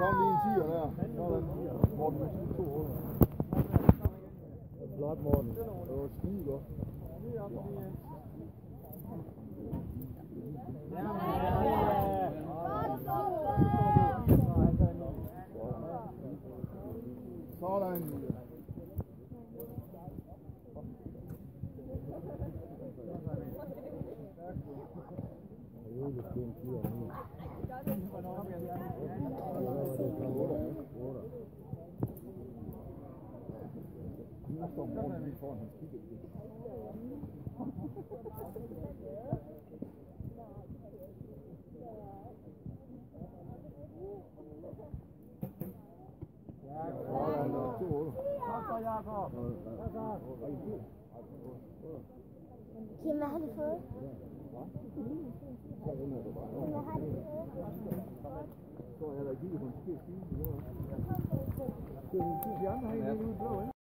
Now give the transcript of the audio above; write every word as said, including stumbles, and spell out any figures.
kom lige en tiger der. Sådan. Morten, to huller. Flot, Morten. Det var skide godt. Sådan. Nu står Morten lige foran hans kigge. Kim, hvad har du fået? Hvad har du fået? Så er der givet på en skidt skide. Det er de andre, der er helt ude i blå, ikke?